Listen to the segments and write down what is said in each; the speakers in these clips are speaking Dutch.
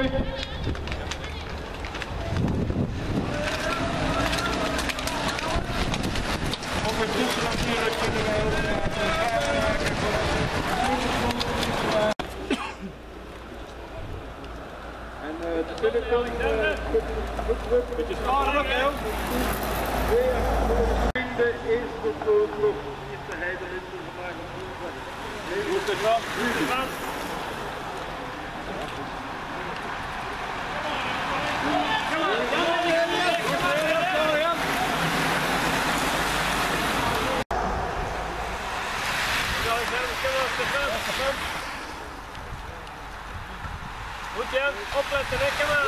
mooi. Op het doel natuurlijk kunnen wij ook gaten maken. En natuurlijk dan goed beetje schade nog, hè? De eerste doelgroep is de Heidelinde vandaag op woensdag. Goed gedaan, goed gedaan. Goed Jan, opletten, rekken maar.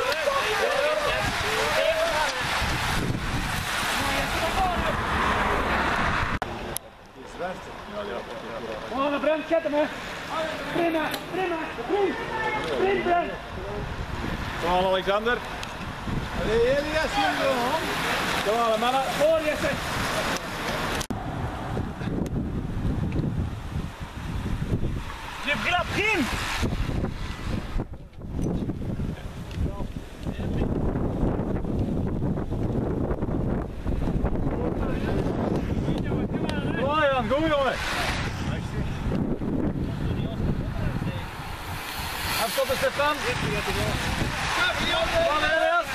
Kom aan, Brent, zet hem, hè. Prima, prima, prima, Brent. Kom aan, Alexander. Elias, Kom aan, mannen. Voor Jesse. Jip, grap, Gim. Kom jongen! Afstoppen Stefan! Kom Elias!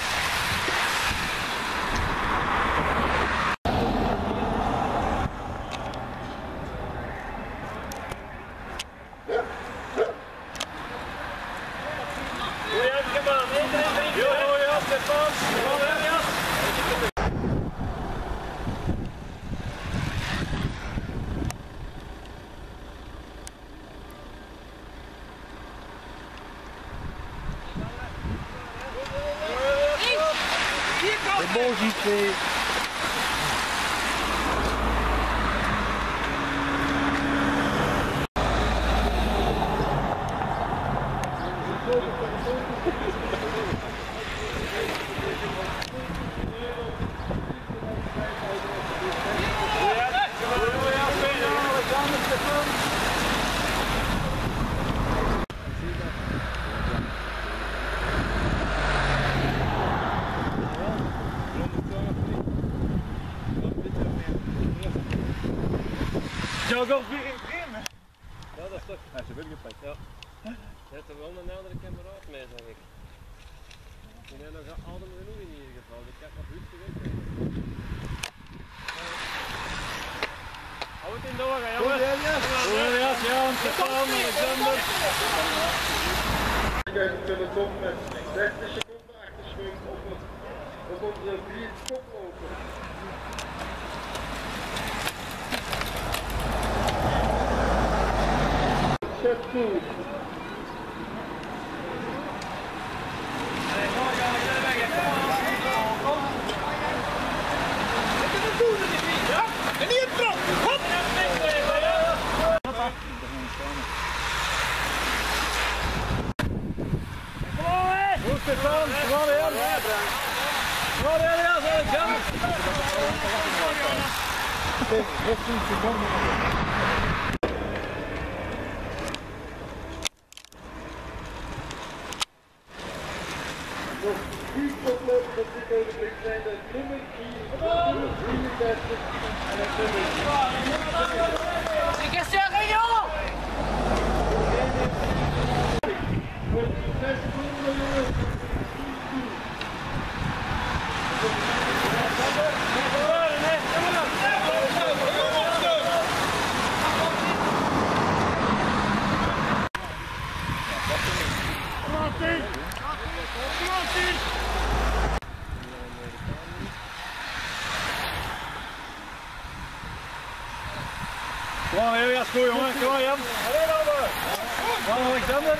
Ja, Stefan! Kom Elias! Emotie 2. Jou gaat weer in Bremen. Ja, dat is toch. Hij is er weer gepakt. Ja. Je hebt er wel een andere kameraad mee, zeg ik. Ik heb nog adem genoeg in ieder geval. Ik heb nog rustig wegrijden. Hou het in de ogen, jongens. Goed Elias, Jan, Stefan, Alexander. Kijk, we kunnen toch met 30 seconden achtersprong op onze 4 koploper. Set 2. Goed Stefan, kom Jan. Kom Elias, Alexander. 15 seconden. Nog 4 koplopers op dit ogenblik zijn de nummer 4, nummer 33 en het nummer 4. Ik zeg een jongen! Voor de 6 seconden jongens. Kom aan Elias, goed jongen, kom aan Jan. Kom aan Alexander.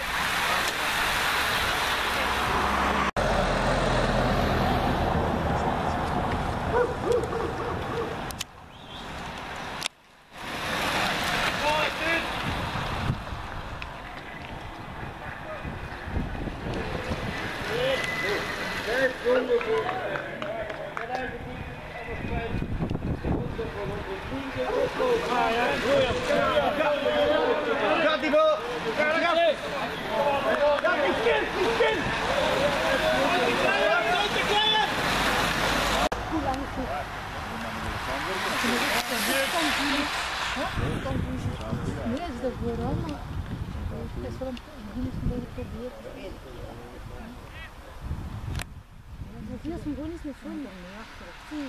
Gaat die bal! Gaat die kind! Nee, dat is dat vooral, maar het is wel een beetje geprobeerd. Zoveel is gewoon niet meer zo mee achter.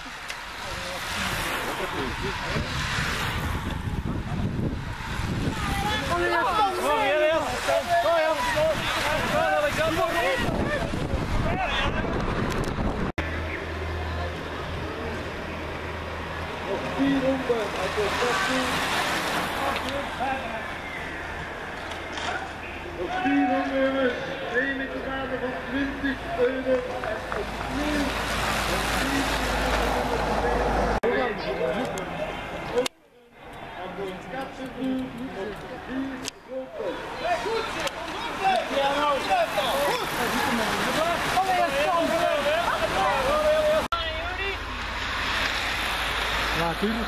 Nog 4 ronden uit de staptoe. Nog 4 ronden jongens. Premie te waarde van €20 en opnieuw. En voor het katsen doen nog 4 ronden. Ja, natuurlijk.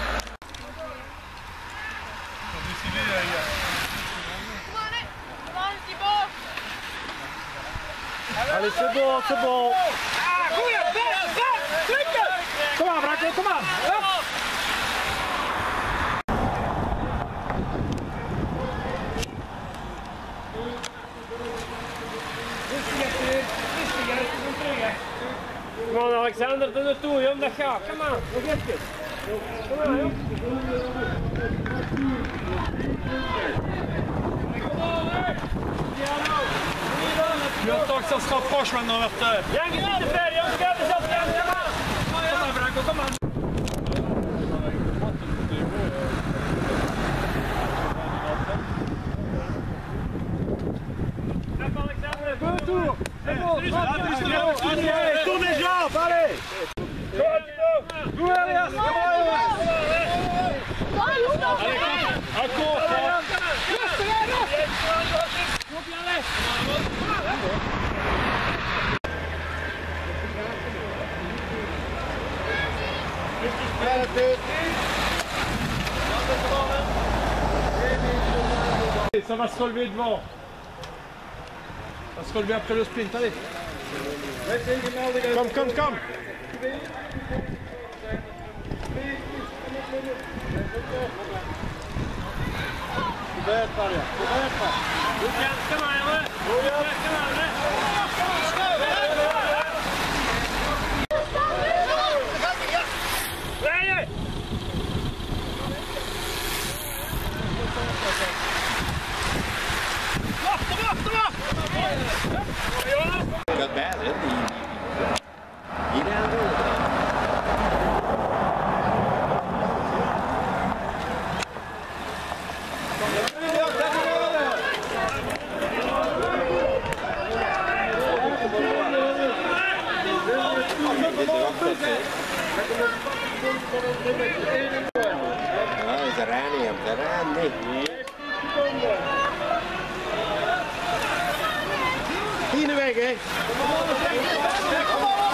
Allez, c'est bon, c'est bon. Ah, goeie, drukken! Kom aan, Braco, kom aan. Hup. Kom aan Alexander, doe er toe, joh, dat gaat. Kom aan, nog even. Kom aan, joh. Ja, toch, dat gaat vast met naar het. Jank is niet te ver, jongens, ga er zelf gaan. Kom aan. Kom aan, Braco, kom aan. Kom Alexander, Go toe. C'est bon, Allez, tourne les jambes, allez. Doe Elias, kom aan, jongens. Akkoord, Ça va se relever devant. Ça va se relever après le sprint, allez. Kom, kom, kom. Kom aan, jongen. Kom aan, hè. Rijden! Got bad, isn't he? He down there. Oh, is er aan niet op de raan? Nee. Hier de weg, hè?